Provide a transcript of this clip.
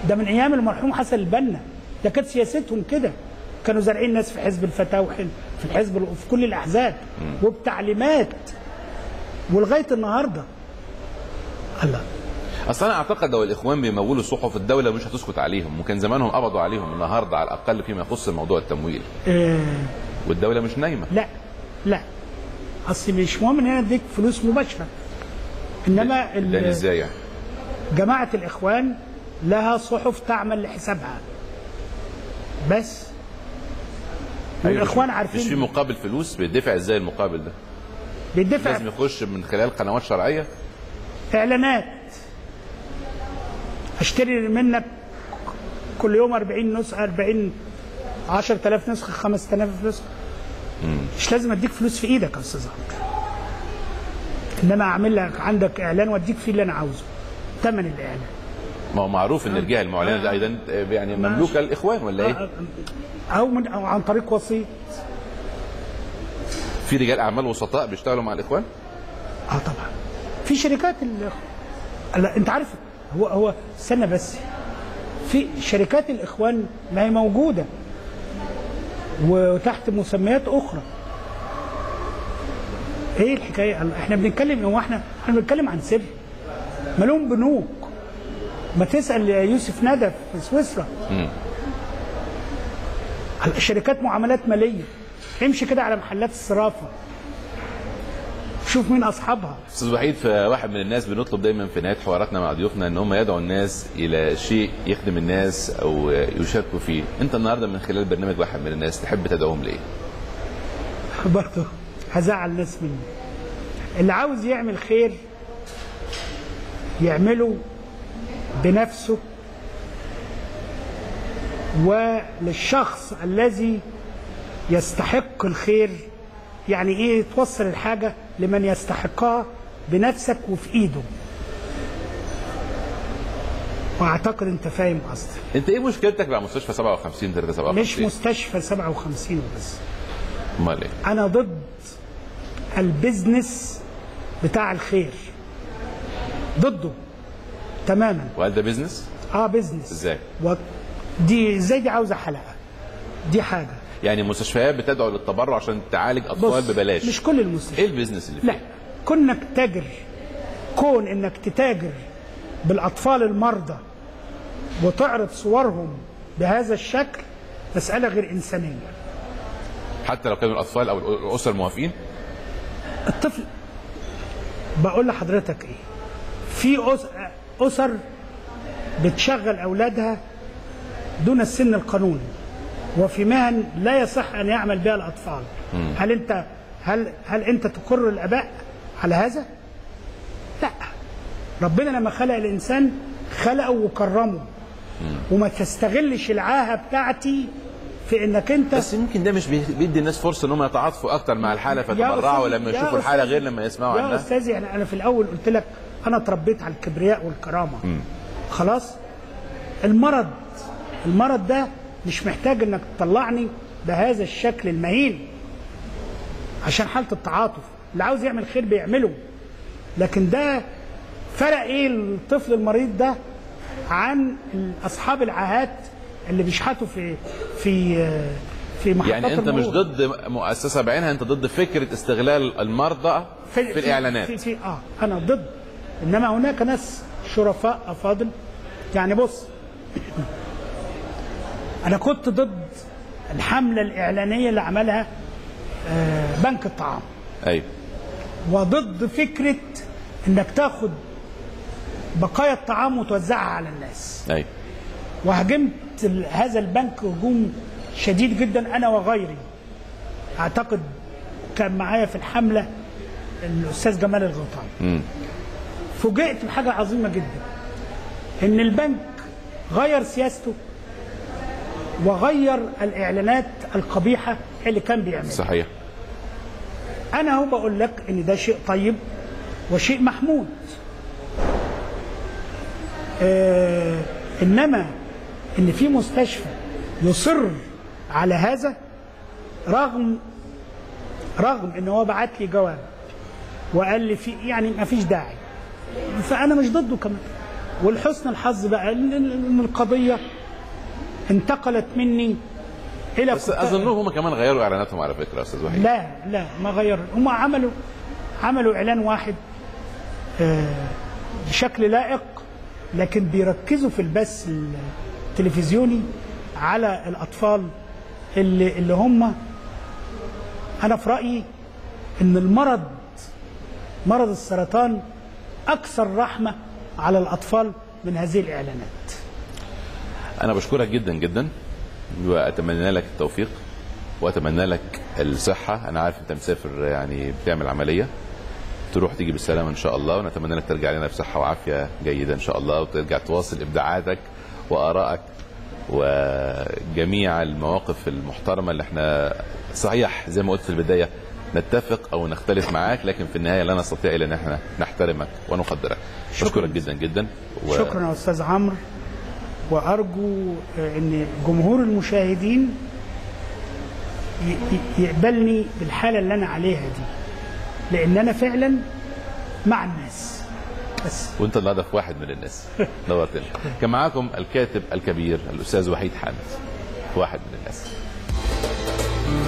ده من ايام المرحوم حسن البنا، ده كانت سياستهم كده، كانوا زارعين ناس في حزب الفتاه وفي الحزب في كل الاحزاب وبتعليمات ولغايه النهارده. الله، اصل انا اعتقد لو الاخوان بيمولوا صحف الدوله مش هتسكت عليهم، وكان زمانهم قبضوا عليهم النهارده على الاقل فيما يخص موضوع التمويل. والدوله مش نايمه. لا اصل مش مهم ان انا اديك فلوس مباشره، انما ده ازاي يعني؟ جماعه الاخوان لها صحف تعمل لحسابها بس. والاخوان عارفين مش في مقابل فلوس بيدفع؟ ازاي المقابل ده؟ بيدفع، لازم يخش من خلال قنوات شرعيه، اعلانات. اشتري منك كل يوم 40 نسخه، 10,000 نسخه، 5,000 نسخه. مش لازم اديك فلوس في ايدك يا استاذ عمرو، انما اعمل لك عندك اعلان واديك فيه اللي انا عاوزه، ثمن الاعلان. ما هو معروف ان الجهه المعلنه ده ايضا يعني مملوكه للاخوان ولا ايه؟ او عن طريق وسيط. في رجال اعمال وسطاء بيشتغلوا مع الاخوان؟ طبعا في شركات لا انت عارف، هو استنى بس، في شركات الاخوان ما هي موجوده وتحت مسميات اخرى. ايه الحكايه؟ احنا بنتكلم، هو احنا بنتكلم عن سر مليون بنوك. ما تسال يوسف ندى في سويسرا. شركات معاملات ماليه، امشي كده على محلات الصرافه شوف مين اصحابها. استاذ وحيد، فواحد من الناس بنطلب دايما في نهايه حواراتنا مع ضيوفنا ان هم يدعوا الناس الى شيء يخدم الناس او يشاركوا فيه. انت النهارده من خلال برنامج واحد من الناس تحب تدعوهم لايه؟ برضه هزعل الناس مني. اللي عاوز يعمل خير يعمله بنفسه، وللشخص الذي يستحق الخير. يعني ايه توصل الحاجه لمن يستحقها بنفسك وفي ايده. واعتقد انت فاهم قصدي. انت ايه مشكلتك مع مستشفى 57 درجه 57؟ مش مستشفى 57 وبس. امال ايه؟ انا ضد البيزنس بتاع الخير، ضده تماما. وهل ده بيزنس؟ بيزنس. ازاي؟ دي ازاي؟ دي عاوزه حلقه. دي حاجه يعني مستشفيات بتدعو للتبرع عشان تعالج اطفال ببلاش. مش كل المستشفيات. ايه البيزنس اللي فيه؟ لا، كون انك تتاجر بالاطفال المرضى وتعرض صورهم بهذا الشكل مساله غير انسانيه. حتى لو كانوا الاطفال او الاسر موافقين؟ الطفل، بقول لحضرتك ايه، في اسر بتشغل اولادها دون السن القانوني وفي مهن لا يصح ان يعمل بها الاطفال. هل انت تقر الاباء على هذا؟ لا. ربنا لما خلق الانسان خلقه وكرمه، وما تستغلش العاهه بتاعتي في انك انت. بس يمكن ده مش بيدي الناس فرصه ان هم يتعاطفوا اكتر مع الحاله فتبرعوا لما يشوفوا الحاله غير لما يسمعوا عنها. يا استاذي، انا في الاول قلت لك انا اتربيت على الكبرياء والكرامه. خلاص. المرض ده مش محتاج انك تطلعني بهذا الشكل المهين عشان حاله التعاطف. اللي عاوز يعمل خير بيعمله، لكن ده فرق ايه الطفل المريض ده عن اصحاب العاهات اللي بيشحتوا في محطات يعني انت مش ضد مؤسسه بعينها، انت ضد فكره استغلال المرضى في الاعلانات؟ انا ضد، انما هناك ناس شرفاء افاضل. يعني بص، انا كنت ضد الحمله الاعلانيه اللي عملها بنك الطعام. ايوه. وضد فكره انك تاخد بقايا الطعام وتوزعها على الناس. ايوه. وهاجمت هذا البنك هجوم شديد جدا انا وغيري. اعتقد كان معايا في الحمله الاستاذ جمال الغيطاني. فوجئت بحاجه عظيمه جدا، ان البنك غير سياسته وغير الاعلانات القبيحه اللي كان بيعملها. صحيح. انا هو بقول لك ان ده شيء طيب وشيء محمود. انما ان في مستشفى يصر على هذا رغم ان هو بعت لي جواب وقال لي في يعني ما فيش داعي، فانا مش ضده كمان. والحسن الحظ بقى ان القضيه انتقلت مني الى بس اظنهم هم كمان غيروا اعلاناتهم على فكره يا استاذ وحيد. لا ما غيروا، هم عملوا اعلان واحد بشكل لائق، لكن بيركزوا في البث التلفزيوني على الاطفال اللي هم، انا في رايي ان مرض السرطان اكثر رحمه على الاطفال من هذه الاعلانات. انا بشكرك جدا جدا، واتمنى لك التوفيق واتمنى لك الصحه. انا عارف انت مسافر يعني بتعمل عمليه، تروح تيجي بالسلامه ان شاء الله، ونتمنى لك ترجع لنا بصحه وعافيه جيده ان شاء الله، وترجع تواصل ابداعاتك وارائك وجميع المواقف المحترمه اللي احنا صحيح زي ما قلت في البدايه نتفق او نختلف معاك، لكن في النهايه لا نستطيع الا ان احنا نحترمك ونقدرك. بشكرك جدا جدا شكرا يا استاذ عمرو، وارجو ان جمهور المشاهدين يقبلني بالحاله اللي انا عليها دي، لان انا فعلا مع الناس بس. وانت النهارده في واحد من الناس. نورتنا. كان معاكم الكاتب الكبير الاستاذ وحيد حامد، واحد من الناس.